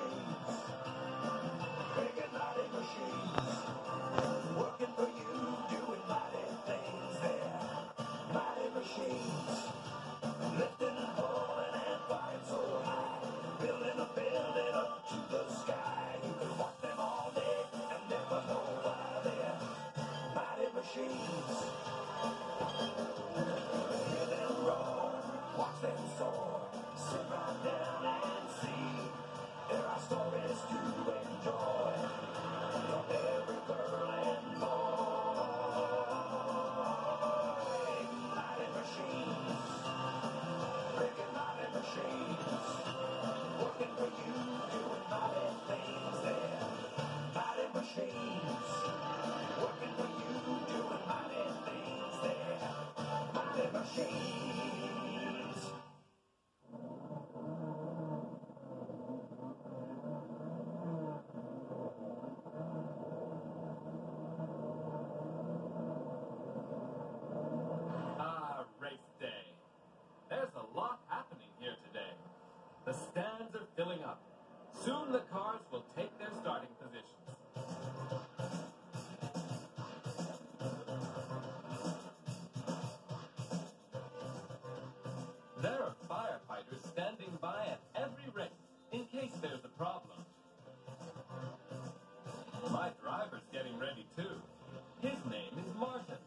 machines, making mighty machines, working for you, doing mighty things there. Mighty machines, lifting and pulling and flying so high, building a building up to the sky. You can watch them all day and never know why they're mighty machines. Hear them roar, watch them soar, sit right down and see. There are stories to enjoy from every girl and boy. Mighty machines, making mighty machines, working for you, doing mighty things there. Mighty machines, working for you, doing mighty things there. Mighty machines. Race day. There's a lot happening here today. The stands are filling up. Soon the cars will take their starting positions. There are firefighters standing by at every race in case there's a problem. My driver's getting ready too. His name is Martin.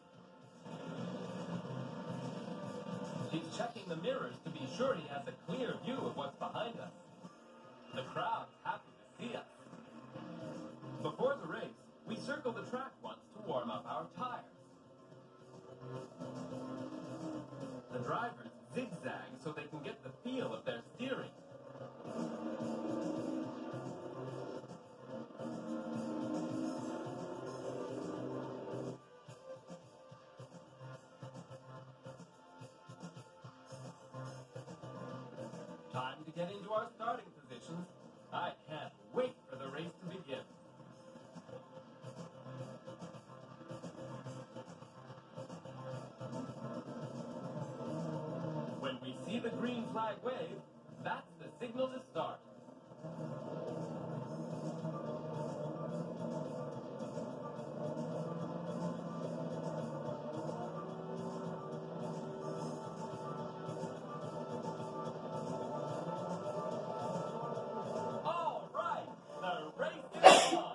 He's checking the mirrors to be sure he has a clear view of what's behind us. The crowd's happy to see us. Before the race, we circle the track once to warm up our tires. The drivers zigzag so they can get the feel of their steering. Time to get into our starting positions. I can't wait for the race to begin. When we see the green flag wave, that's the signal to start. All right, the race is on.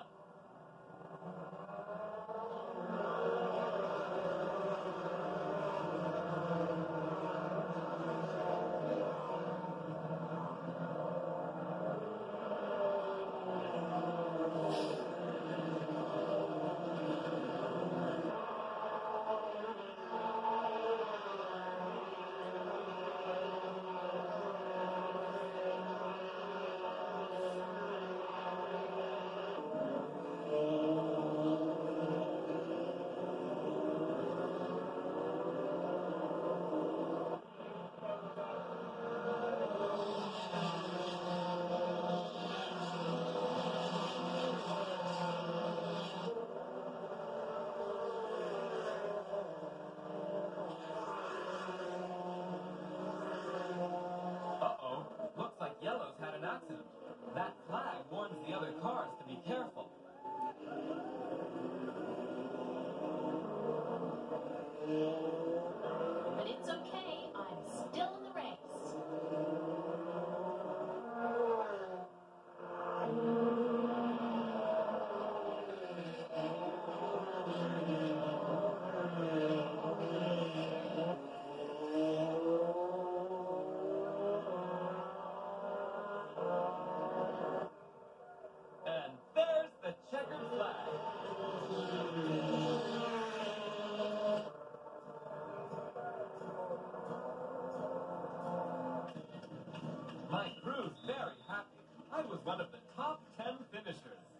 Uh-oh, looks like Yellow's had an accident. That flag warns the other cars to be careful. But it's okay, I'm still in the race. And there's the checkered flag. My crew's very happy. I was one of the top 10 finishers.